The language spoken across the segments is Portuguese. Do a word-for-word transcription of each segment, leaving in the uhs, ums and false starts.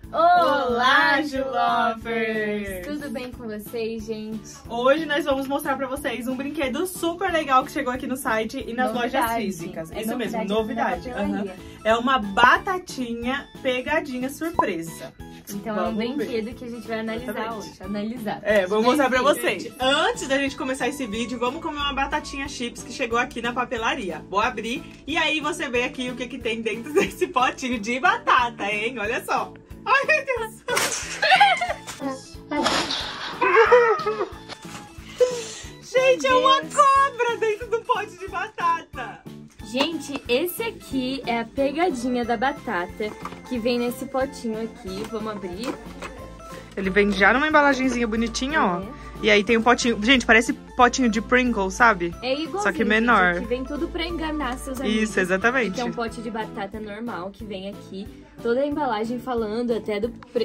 Olá, Julovers! Tudo bem com vocês, gente? Hoje nós vamos mostrar pra vocês um brinquedo super legal que chegou aqui no site e nas novidade. lojas físicas. É Isso novidade mesmo, novidade. Uhum. É uma batatinha pegadinha surpresa. Então vamos é um brinquedo ver. que a gente vai analisar Exatamente. hoje. Analisar. É, vamos mostrar pra Bem-vindo. vocês. Antes da gente começar esse vídeo, vamos comer uma batatinha chips que chegou aqui na papelaria. Vou abrir e aí você vê aqui o que, que tem dentro desse potinho de batata, hein? Olha só. Ai, meu Deus. Gente, é uma cobra dentro do pote de batata. Gente, esse aqui é a pegadinha da batata que vem nesse potinho aqui. Vamos abrir. Ele vem já numa embalagenzinha bonitinha, ó. É. E aí tem um potinho... Gente, parece potinho de Pringles, sabe? É igualzinho, só que menor. gente, que vem tudo pra enganar seus amigos. Isso, exatamente. Que é um pote de batata normal que vem aqui. Toda a embalagem falando até do,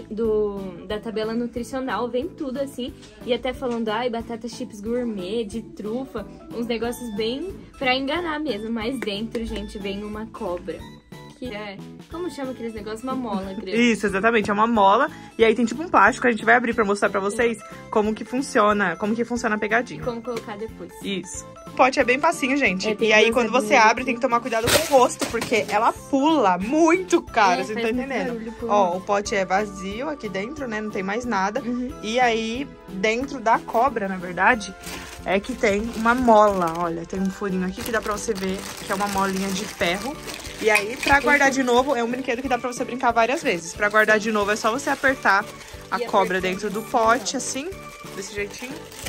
do, da tabela nutricional, vem tudo assim. E até falando, ai, batata chips gourmet, de trufa. Uns negócios bem pra enganar mesmo. Mas dentro, gente, vem uma cobra. Que é, como chama aqueles negócios? Uma mola, creio. Isso, exatamente, é uma mola. E aí tem tipo um plástico, a gente vai abrir pra mostrar pra vocês como que funciona, como que funciona a pegadinha. Como colocar depois. Isso. O pote é bem facinho, gente. É, e aí duas quando você abinhas abre, aqui. tem que tomar cuidado com o rosto, porque ela pula muito, cara, É, você não faz tá muito entendendo. barulho, pula. Ó, o pote é vazio aqui dentro, né, não tem mais nada. Uhum. E aí, dentro da cobra, na verdade, é que tem uma mola. Olha, tem um furinho aqui que dá pra você ver que é uma molinha de ferro. E aí, pra guardar de novo, é um brinquedo que dá pra você brincar várias vezes. Pra guardar de novo, é só você apertar a E cobra apertar dentro do assim, pote, ó. assim, desse jeitinho.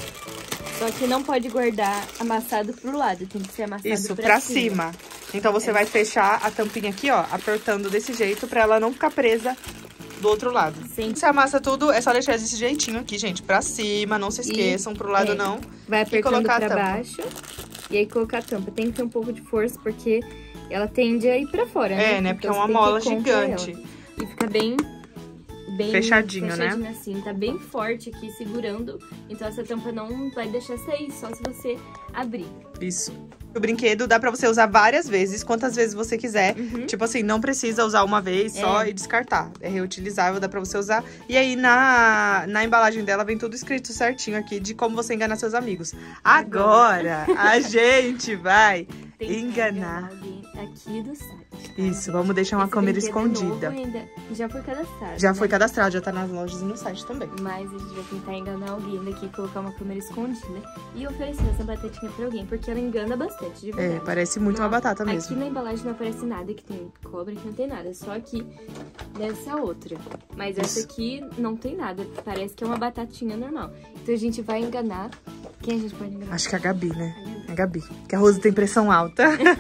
Só que não pode guardar amassado pro lado, tem que ser amassado Isso, pra, pra cima. cima. Então você É. vai fechar a tampinha aqui, ó, apertando desse jeito pra ela não ficar presa do outro lado. Sim. Você amassa tudo, é só deixar desse jeitinho aqui, gente, pra cima, não se esqueçam, pro lado é, não. Vai E apertando colocar pra a tampa. baixo e aí colocar a tampa. Tem que ter um pouco de força porque ela tende a ir pra fora, né? É, né, porque é Então uma você tem que mola ir contra gigante. ela. E fica bem... Bem Fechadinho, né? fechadinho assim, tá bem forte aqui, segurando. Então essa tampa não vai deixar sair, só se você abrir. Isso. O brinquedo dá pra você usar várias vezes, quantas vezes você quiser. Uhum. Tipo assim, não precisa usar uma vez só É. e descartar. É reutilizável, dá pra você usar. E aí, na, na embalagem dela, vem tudo escrito certinho aqui de como você enganar seus amigos. Agora, a gente vai Tem que enganar. alguém aqui do site. Tá? Isso, vamos deixar uma Esse câmera brinquedo é escondida. novo ainda. Já foi cadastrado. Já né? foi cadastrado, já tá nas lojas e no site também. Mas a gente vai tentar enganar alguém daqui, colocar uma câmera escondida e oferecer essa batatinha pra alguém, porque ela engana bastante, de É, verdade. parece muito uma Não, batata Aqui mesmo. na embalagem não aparece nada que tem cobra, que não tem nada, só aqui dessa outra. Mas essa Isso. aqui não tem nada, parece que é uma batatinha normal. Então a gente vai enganar. Quem a gente pode enganar? Acho que é a Gabi, né? É a Gabi. Que a Rose tem pressão alta.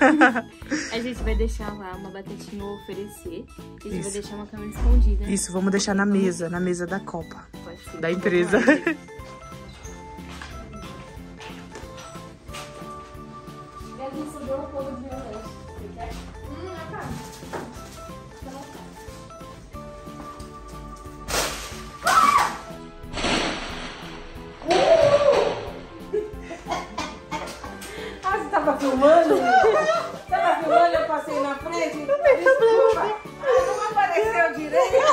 A gente vai deixar lá uma batatinha ou oferecer. E a gente Isso. vai deixar uma câmera escondida. Isso, vamos deixar na mesa, na mesa da Copa. Pode ser. Da empresa. Gabi, sobrou um pouco de meu lanche. Você quer? Hum, é claro. Ah, você tava filmando? Você tava filmando, eu passei na frente? Não tem problema. Ah, não apareceu direito.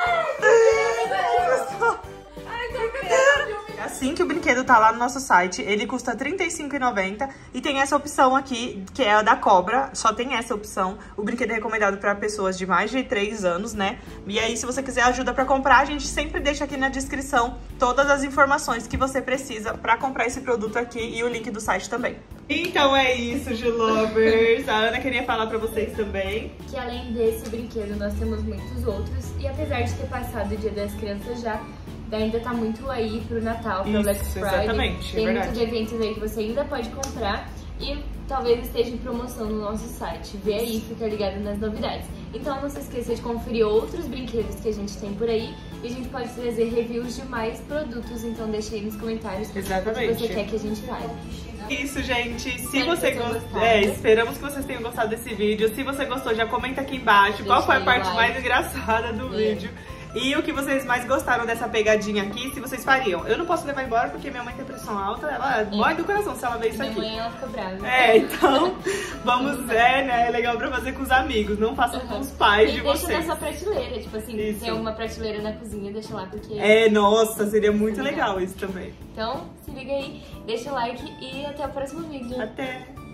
Ai, que credo. É assim que o brinquedo tá lá no nosso site. Ele custa trinta e cinco reais e noventa centavos e tem essa opção aqui, que é a da cobra. Só tem essa opção. O brinquedo é recomendado para pessoas de mais de três anos, né? E aí, se você quiser ajuda para comprar, a gente sempre deixa aqui na descrição todas as informações que você precisa para comprar esse produto aqui e o link do site também. Então é isso, Julovers. A Ana queria falar para vocês também. Que além desse brinquedo, nós temos muitos outros. E apesar de ter passado o Dia das Crianças já, ainda tá muito aí pro Natal, pro Isso, Black Friday. exatamente, é Tem verdade. muitos eventos aí que você ainda pode comprar e talvez esteja em promoção no nosso site. Vê aí, fica ligado nas novidades. Então não se esqueça de conferir outros brinquedos que a gente tem por aí e a gente pode trazer reviews de mais produtos, então deixa aí nos comentários Exatamente. o que você quer que a gente fale. Isso, gente. Se Espero você que vocês gostou, gostaram. é, esperamos que vocês tenham gostado desse vídeo. Se você gostou, já comenta aqui embaixo qual Deixa foi a aí o parte like. mais engraçada do É. vídeo. E o que vocês mais gostaram dessa pegadinha aqui, se vocês fariam. Eu não posso levar embora porque minha mãe tem pressão alta, ela morre do coração se ela ver isso minha aqui. Minha mãe, ela fica brava. É, então, vamos, é, né, é legal pra fazer com os amigos, não façam uhum. com os pais e de deixa vocês. Deixa na sua prateleira, tipo assim, isso. tem alguma prateleira na cozinha, deixa lá, porque... É, nossa, seria muito legal. legal isso também. Então, se liga aí, deixa o like e até o próximo vídeo. Até!